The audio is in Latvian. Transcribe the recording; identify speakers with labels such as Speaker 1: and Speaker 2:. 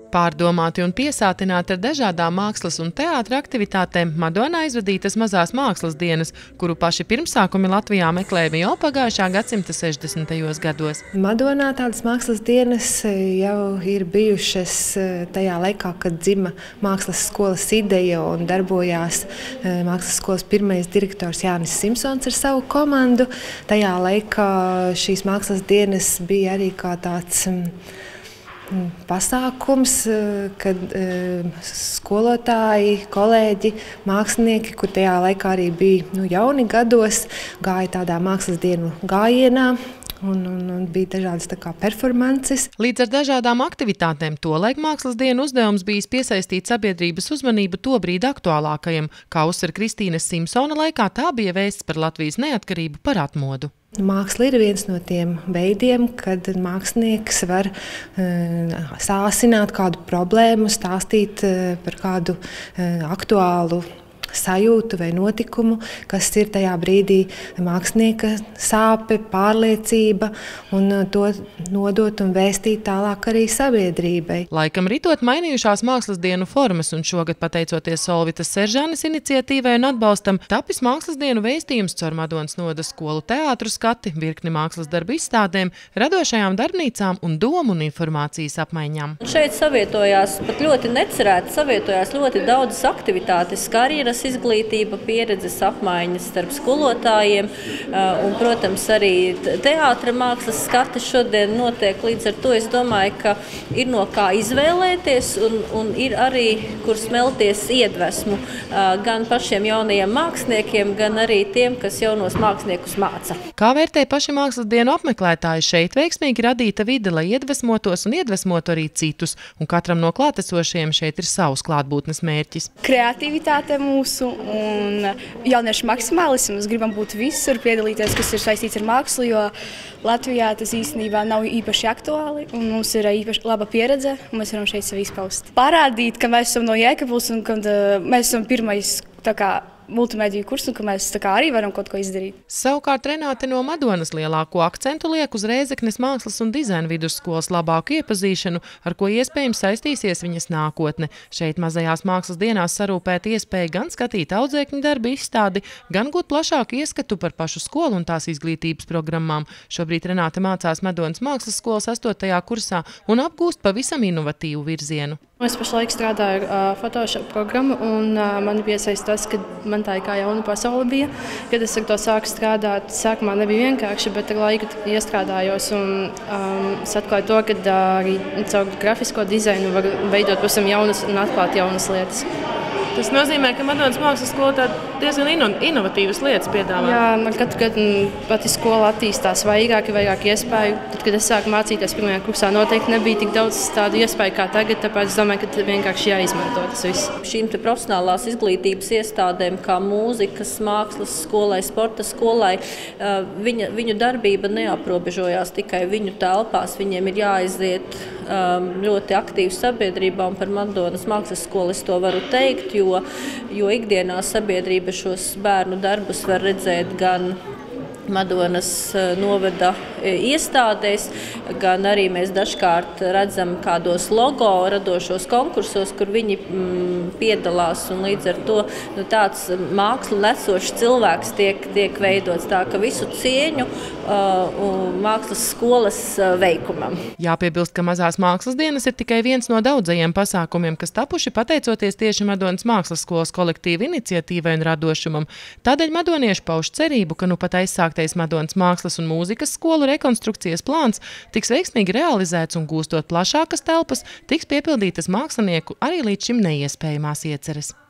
Speaker 1: Pārdomāti un piesātināti ar dažādām mākslas un teātra aktivitātēm Madonā izvadītas mazās mākslas dienas, kuru paši pirmsākumi Latvijā meklēja jau pagājušā gadsimta 60. gados.
Speaker 2: Madonā tādas mākslas dienas jau ir bijušas tajā laikā, kad dzima mākslas skolas ideja un darbojās mākslas skolas pirmais direktors Jānis Simpsons ar savu komandu. Tajā laikā šīs mākslas dienas bija arī kā tāds pasākums, kad skolotāji, kolēģi, mākslinieki, kur tajā laikā arī bija jauni gados, gāja tādā mākslas dienu gājienā. Un bija dažādas performances.
Speaker 1: Līdz ar dažādām aktivitātēm tolaik mākslas dienu uzdevums bijis piesaistīt sabiedrības uzmanību tobrīd aktuālākajam, kā uzsver Kristīnes Simpsona laikā, tā bija vēsts par Latvijas neatkarību par atmodu.
Speaker 2: Māksla ir viens no tiem veidiem, kad mākslinieks var sāsināt kādu problēmu, stāstīt par kādu aktuālu sajūtu vai notikumu, kas ir tajā brīdī mākslinieka sāpe, pārliecība, un to nodot un vēstīt tālāk arī sabiedrībai.
Speaker 1: Laikam ritot mainījušās mākslas dienu formas, un šogad, pateicoties Solvitas Seržanes iniciatīvai un atbalstam, tapis mākslas dienu vēstījums caur Madonas nodas skolu teātru skati, virkni mākslas darbu izstādēm, radošajām darbnīcām un domu un informācijas apmaiņām.
Speaker 3: Šeit savietojās, pat ļoti necerēti, savietojās ļoti daudzas aktivitātes, karjeras izglītība, pieredzes apmaiņas starp skolotājiem un, protams, arī teātra mākslas skati šodien notiek. Līdz ar to es domāju, ka ir no kā izvēlēties un ir arī, kur smelties iedvesmu gan pašiem jaunajiem māksliniekiem, gan arī tiem, kas jaunos māksliniekus māca.
Speaker 1: Kā vērtē paši mākslas dienu apmeklētāji, šeit veiksmīgi radīta vide, lai iedvesmotos un iedvesmotu arī citus, un katram no klātesošajiem šeit ir savs klātbūtnes mērķis.
Speaker 4: Kreativitāte mūsu un jauniešu maksimālisms. Gribam būt visur, piedalīties, kas ir saistīts ar mākslu, jo Latvijā tas īstenībā nav īpaši aktuāli, un mums ir īpaši laba pieredze, un mēs varam šeit sevi izpaust. Parādīt, ka mēs esam no Jēkabpils un ka mēs esam pirmais multimediju kurs, un ka mēs arī varam kaut ko izdarīt.
Speaker 1: Savukārt Renāte no Madonas lielāko akcentu liek uz Rēzeknes mākslas un dizaina vidusskolas labāku iepazīšanu, ar ko iespējams saistīsies viņas nākotne. Šeit mazajās mākslas dienās sarūpēt iespēju gan skatīt audzēkņu darbu izstādi, gan gūt plašāku ieskatu par pašu skolu un tās izglītības programmām. Šobrīd Renāte mācās Madonas mākslas skolas 8. kursā un apgūst pavisam inovatīvu virzienu.
Speaker 5: Es pašlaik strādāju ar Photoshop programmu, un mani piesaista tas, ka man tā ir kā jauna pasaule bija. Kad es ar to sāku strādāt, sākumā nebija vienkārši, bet ar laiku iestrādājos un es atklāju to, ka arī caur grafisko dizainu var veidot pavisam jaunas un atklāt jaunas lietas.
Speaker 1: Tas nozīmē, ka Madonas mākslas skola diezgan inovatīvas lietas piedāvā.
Speaker 5: Jā, man katru gadu pati skola attīstās vairāk iespēju. Tad, kad es sāku mācīties pirmajā kursā, noteikti nebija tik daudz tādu iespēju kā tagad, tāpēc es domāju, ka vienkārši jāizmanto tas viss.
Speaker 3: Šīm profesionālās izglītības iestādēm, kā mūzikas, mākslas skolai, sporta skolai, viņu darbība neaprobežojās tikai viņu telpās. Viņiem ir jāaiziet ļoti aktīvi sabiedrībā, un par Madonas mākslas skolu es to varu teikt, jo ikdienā sabiedrība šos bērnu darbus var redzēt gan Madonas novada iestādēs, gan arī mēs dažkārt redzam kādos logo radošos konkursos, kur viņi piedalās, un līdz ar to tāds mākslu nesošs cilvēks tiek veidots, tā ka visu cieņu mākslas skolas veikumam.
Speaker 1: Jāpiebilst, ka mazās mākslas dienas ir tikai viens no daudzajiem pasākumiem, kas tapuši pateicoties tieši Madonas mākslas skolas kolektīva iniciatīvai un radošumam. Tādēļ madonieši pauž cerību, ka pat aizsāktais Madonas mākslas un mūzikas skolu rekonstrukcijas plāns tiks veiksmīgi realizēts un gūstot plašākas telpas, tiks piepildītas mākslinieku arī līdz šim neiespējamās ieceres.